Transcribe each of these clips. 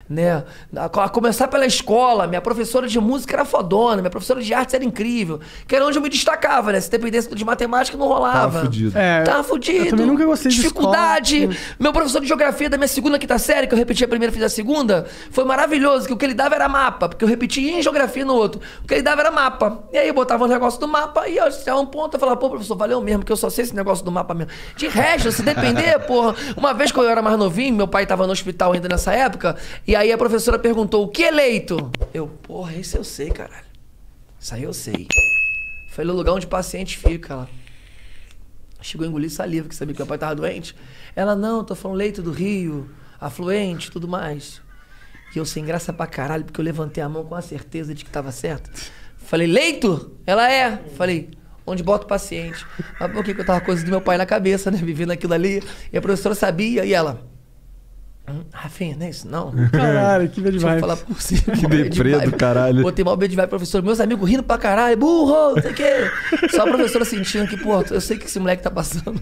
né? A começar pela escola, minha professora de música era fodona, minha professora de artes era incrível, que era onde eu me destacava, né? Se dependesse de matemática, não rolava. Tava fudido. Tava fudido. Eu também nunca gostei de dificuldade. escola. Meu professor de geografia da minha segunda, quinta série, que eu repeti a primeira, fiz a segunda, foi maravilhoso, que o que ele dava era mapa, porque eu repetia em geografia no outro. O que ele dava era mapa. E aí eu botava um negócio do mapa e eu tinha um ponto, eu falava, pô, professor, valeu mesmo, que eu só sei esse negócio do mapa mesmo. De resto, se depender, porra. Uma vez que eu era mais novinho, meu pai tava no hospital ainda nessa época, e aí a professora perguntou, o que é leito? Eu, porra, isso eu sei, caralho. Isso aí eu sei. Foi no lugar onde o paciente fica, ela. Chegou a engolir saliva, que sabia que meu pai tava doente. Ela, não, tô falando leito do rio, afluente, tudo mais. E eu sem graça pra caralho, porque eu levantei a mão com a certeza de que tava certo. Falei, leito? Ela é. Falei, onde bota o paciente? Mas por que eu tava com coisa do meu pai na cabeça, né? Vivendo aquilo ali. E a professora sabia, e ela... Rafinha, não é isso não? Caralho, que bad vibe. Falar por cima. Que deprê do caralho. Botei mal bad vibe, professor. Meus amigos rindo pra caralho. Burro, não sei o quê. Só a professora sentindo que, pô, eu sei que esse moleque tá passando.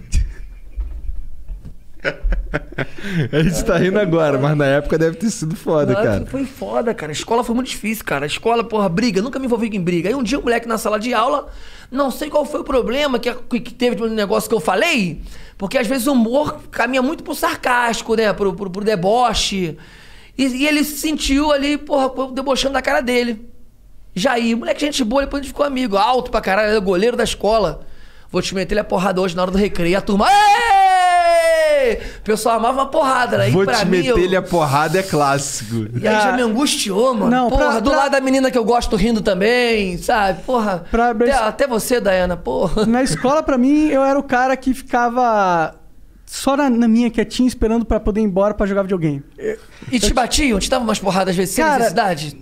A gente tá rindo agora, mas na época deve ter sido foda, cara. Foi foda, cara. A escola foi muito difícil, cara. A escola, porra, briga. Nunca me envolvi em briga. Aí um dia um moleque na sala de aula, não sei qual foi o problema que teve no negócio que eu falei, porque às vezes o humor caminha muito pro sarcástico, né? Pro deboche. E ele se sentiu ali, porra, debochando da cara dele. Jair, moleque, gente boa, depois a gente ficou amigo. Alto pra caralho, ele é o goleiro da escola. Vou te meter ele a porrada hoje na hora do recreio. E a turma... O pessoal amava uma porrada, né? Vou te meter ele a porrada é clássico. E aí já me angustiou, mano. Não, porra, do lado da menina que eu gosto rindo também, sabe? Porra, até você, Dayana, porra. Na escola, pra mim, eu era o cara que ficava só na minha quietinha, esperando pra poder ir embora pra jogar videogame. E te batiam? Te davam umas porradas às vezes sem necessidade?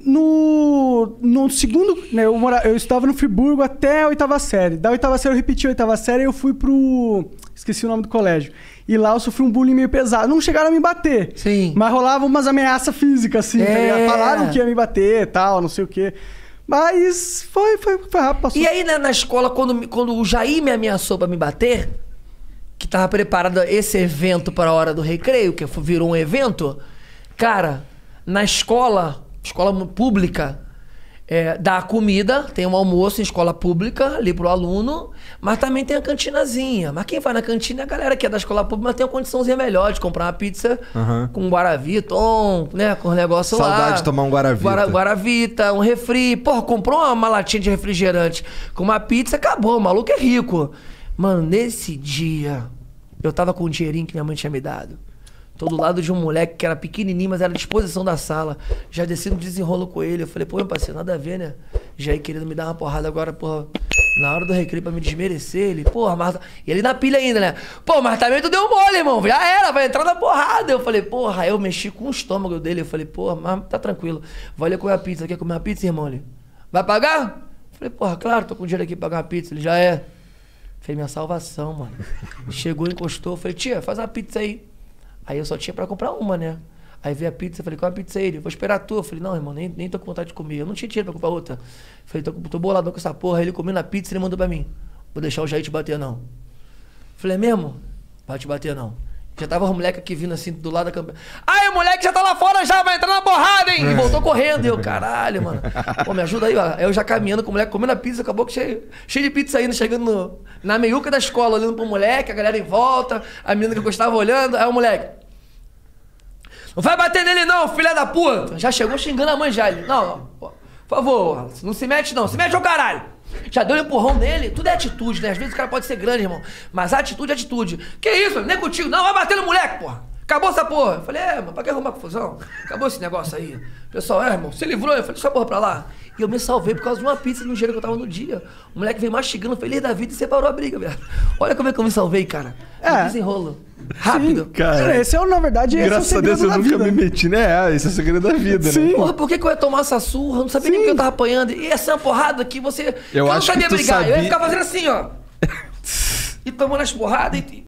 No segundo... Né, eu estava no Friburgo até a 8ª série. Da 8ª série eu repeti a 8ª série e eu fui pro... Esqueci o nome do colégio. E lá eu sofri um bullying meio pesado. Não chegaram a me bater. Sim. Mas rolava umas ameaças físicas, assim. Tá? Falaram que ia me bater e tal, não sei o quê. Mas foi rápido, passou. E aí, né, na escola, quando o Jair me ameaçou pra me bater, que tava preparado esse evento para a hora do recreio, que virou um evento, cara, na escola pública, dá comida, tem um almoço em escola pública ali pro aluno, mas também tem a cantinazinha. Mas quem vai na cantina é a galera que é da escola pública, mas tem uma condiçãozinha melhor de comprar uma pizza com Guaravita, né, com o negócio lá. Saudade de tomar um Guaravita. Guaravita, um refri. Porra, comprou uma latinha de refrigerante com uma pizza, acabou, o maluco é rico. Mano, nesse dia, eu tava com o dinheirinho que minha mãe tinha me dado. Tô do lado de um moleque que era pequenininho, mas era à disposição da sala. Já desci no desenrolo com ele. Eu falei, pô, meu parceiro, nada a ver, né? Jair querendo me dar uma porrada agora, porra, na hora do recreio pra me desmerecer. Ele, porra, mas... E ele na pilha ainda, né? Pô, mas também tu deu mole, irmão. Já era, vai entrar na porrada. Eu falei, porra, aí eu mexi com o estômago dele. Eu falei, porra, mas tá tranquilo. Vou ali comer a pizza. Quer comer uma pizza, irmão? Ele, vai pagar? Eu falei, porra, claro, tô com dinheiro aqui pra pagar uma pizza. Ele, já é. Foi minha salvação, mano. Chegou, encostou. Eu falei, tia, faz uma pizza aí. Aí eu só tinha pra comprar uma, né? Aí veio a pizza, eu falei, qual é a pizza aí? Ele, vou esperar a tua. Eu falei, não, irmão, nem tô com vontade de comer. Eu não tinha dinheiro pra comprar outra. Eu falei, tô boladão com essa porra. Aí ele comendo a pizza e ele mandou pra mim, vou deixar o Jair te bater, não. Eu falei, é mesmo? Vai te bater, não. Já tava o moleque aqui vindo assim do lado da campanha. Ai, o moleque já tá lá fora, já vai entrar na porrada, hein? E voltou correndo. E eu, caralho, mano. Pô, me ajuda aí, ó. Eu já caminhando com o moleque, comendo a pizza, acabou que cheio de pizza ainda, chegando na meiuca da escola, olhando pro moleque, a galera em volta, a menina que eu gostava olhando. Aí o moleque, não vai bater nele não, filha da puta. Já chegou xingando a mãe já. Ele, não, por favor, não se mete não. Se mete ao caralho. Já deu um empurrão nele. Tudo é atitude, né? Às vezes o cara pode ser grande, irmão. Mas atitude é atitude. Que isso? Nem contigo. Não, vai bater no moleque, porra. Acabou essa porra. Eu falei, mano, pra que arrumar confusão? Acabou esse negócio aí. O pessoal, irmão, se livrou. Eu falei, deixa a porra pra lá. E eu me salvei por causa de uma pizza no dia que eu tava no dia. O moleque veio mastigando, feliz da vida e separou a briga, velho. Olha como é que eu me salvei, cara. Desenrolo. Rápido. Sim, cara. Esse é, na verdade, graças esse é o a Deus eu nunca vida. me meti, né? Esse é o segredo da vida, Sim. né? Porra, por que eu ia tomar essa surra? Eu não sabia nem que eu tava apanhando. E essa é uma porrada que você... Eu não acho sabia que tu brigar. sabia... Eu ia ficar fazendo assim, ó. E tomando as porradas e...